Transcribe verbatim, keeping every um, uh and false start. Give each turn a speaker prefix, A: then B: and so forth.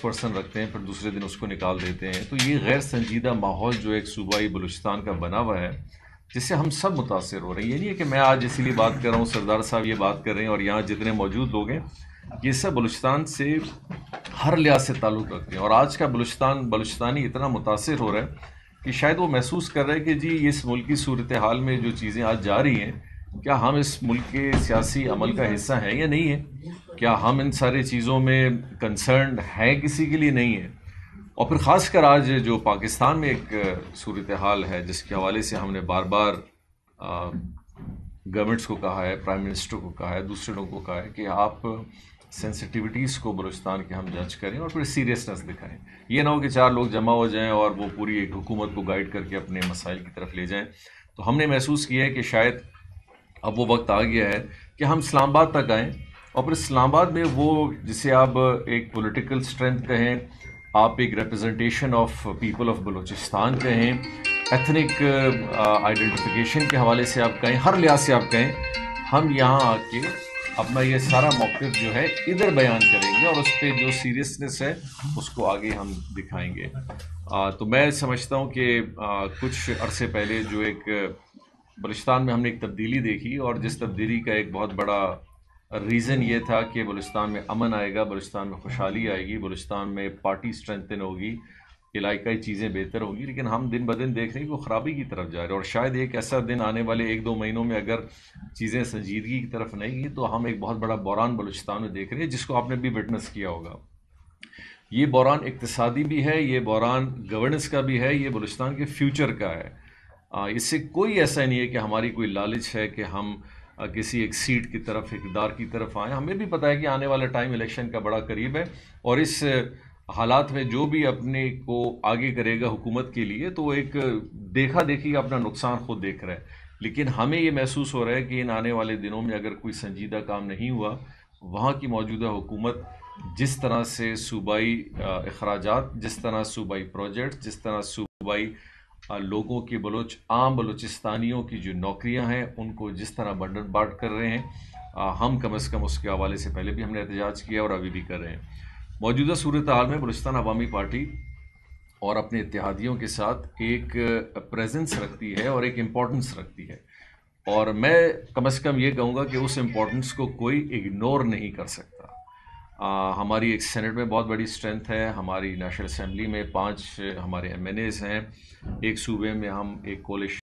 A: Person رکھتے ہیں پھر دوسرے دن اس کو نکال دیتے ہیں. تو یہ غیر سنجیدہ ماحول جو ایک صوبائی بلوچستان کا بنا ہوا ہے جس سے ہم سب متاثر ہو رہے ہیں. یہ نہیں ہے کہ میں آج اسی لیے بات کر رہا ہوں، سردار صاحب یہ بات کر رہے ہیں اور یہاں جتنے موجود لوگ ہیں یہ سب بلوچستان سے ہر لحاظ سے تعلق رکھتے ہیں. اور آج کا بلوچستان بلوچستانی اتنا متاثر ہو رہا ہے کہ شاید وہ محسوس کر رہے ہیں کہ جی اس ملکی صورتحال میں جو چیزیں آج جا رہی ہیں کیا ہم اس ملک کے سیاسی عمل کا حصہ ہیں یا نہیں ہے، کیا ہم ان سارے چیزوں میں کنسرنڈ ہیں، کسی کے لیے نہیں ہے. اور پھر خاص کر آج جو پاکستان میں ایک صورتحال ہے جس کے حوالے سے ہم نے بار بار گورنمنٹس کو کہا ہے، پرائم منسٹر کو کہا ہے، دوسرے لوگوں کو کہا ہے کہ آپ سینسٹیوٹیز کو بلوچستان کے ہم جج کریں اور پھر سیریسنس دکھائیں. یہ نہ ہو کہ چار لوگ جمع ہو جائیں اور وہ پوری ایک حکومت کو گائیڈ کر کے اپنے مسائل کی طرف لے جائیں. تو ہم نے محسوس کیا ہے کہ شاید اب وہ وقت آ گیا ہے کہ ہم اسلام آباد تک آئیں اور پھر اسلام آباد میں وہ جسے آپ ایک پولیٹیکل اسٹرینتھ کہیں، آپ ایک representation of people of Balochistan کہیں، ایتھنک آئیڈینٹیفیکیشن کے حوالے سے آپ کہیں، ہر لحاظ سے آپ کہیں، ہم یہاں آ کے اپنا یہ سارا موقف جو ہے ادھر بیان کریں گے اور اس پہ جو سیریسنس ہے اس کو آگے ہم دکھائیں گے. آ, تو میں سمجھتا ہوں کہ آ, کچھ عرصے پہلے جو ایک بلوچستان میں ہم نے ایک تبدیلی دیکھی اور جس تبدیلی کا ایک بہت بڑا ریزن یہ تھا کہ بلوچستان میں امن آئے گا، بلوچستان میں خوشحالی آئے گی، بلوچستان میں پارٹی اسٹرینتھن ہوگی، علاقائی چیزیں بہتر ہوگی. لیکن ہم دن بدن دیکھ رہے ہیں کہ وہ خرابی کی طرف جا رہے ہیں اور شاید ایک ایسا دن آنے والے ایک دو مہینوں میں اگر چیزیں سنجیدگی کی طرف نہیں گئی تو ہم ایک بہت بڑا بحران بلوچستان میں دیکھ رہے ہیں جس کو آپ نے بھی وٹنس کیا ہوگا. یہ بحران اقتصادی بھی ہے، یہ بحران گورننس کا بھی ہے، یہ بلوچستان کے فیوچر کا ہے. اس سے کوئی ایسا نہیں ہے کہ ہماری کوئی لالچ ہے کہ ہم کسی ایک سیٹ کی طرف، اقتدار کی طرف آئیں. ہمیں بھی پتہ ہے کہ آنے والا ٹائم الیکشن کا بڑا قریب ہے اور اس حالات میں جو بھی اپنے کو آگے کرے گا حکومت کے لیے تو ایک دیکھا دیکھی اپنا نقصان خود دیکھ رہا ہے. لیکن ہمیں یہ محسوس ہو رہا ہے کہ ان آنے والے دنوں میں اگر کوئی سنجیدہ کام نہیں ہوا، وہاں کی موجودہ حکومت جس طرح سے صوبائی اخراجات، جس طرح صوبائی پروجیکٹ، جس طرح صوبائی لوگوں کی بلوچ عام بلوچستانیوں کی جو نوکریاں ہیں ان کو جس طرح بنڈن بانٹ کر رہے ہیں، ہم کم از کم اس کے حوالے سے پہلے بھی ہم نے احتجاج کیا اور ابھی بھی کر رہے ہیں. موجودہ صورتحال میں بلوچستان عوامی پارٹی اور اپنے اتحادیوں کے ساتھ ایک پریزنس رکھتی ہے اور ایک امپورٹنس رکھتی ہے اور میں کم از کم یہ کہوں گا کہ اس امپورٹنس کو کوئی اگنور نہیں کر سکتا. آ, ہماری ایک سینٹ میں بہت بڑی اسٹرینتھ ہے، ہماری نیشنل اسمبلی میں پانچ ہمارے ایم این ایز ہیں، ایک صوبے میں ہم ایک کولیشن